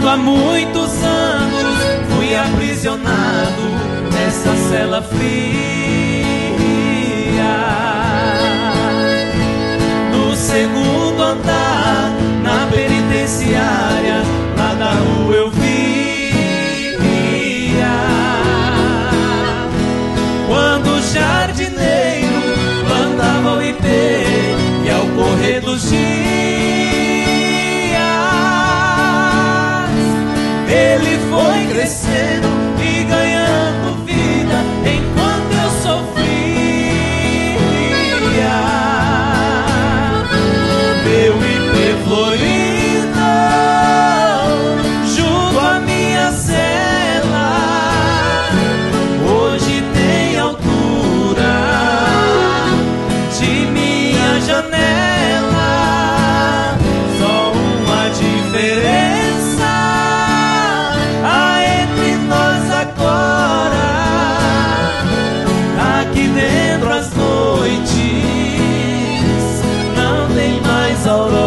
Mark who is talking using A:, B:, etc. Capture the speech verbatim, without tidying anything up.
A: Há muitos anos fui aprisionado nessa cela fria. No segundo andar, na penitenciária, lá da rua eu via. Quando o jardineiro plantava o ipê e ao correr dos dias ele foi crescendo e ganhando vida enquanto eu sofria. Meu ipê florido junto à minha cela hoje tem altura de minha janela. Só uma diferença dentro as noites não tem mais aurora.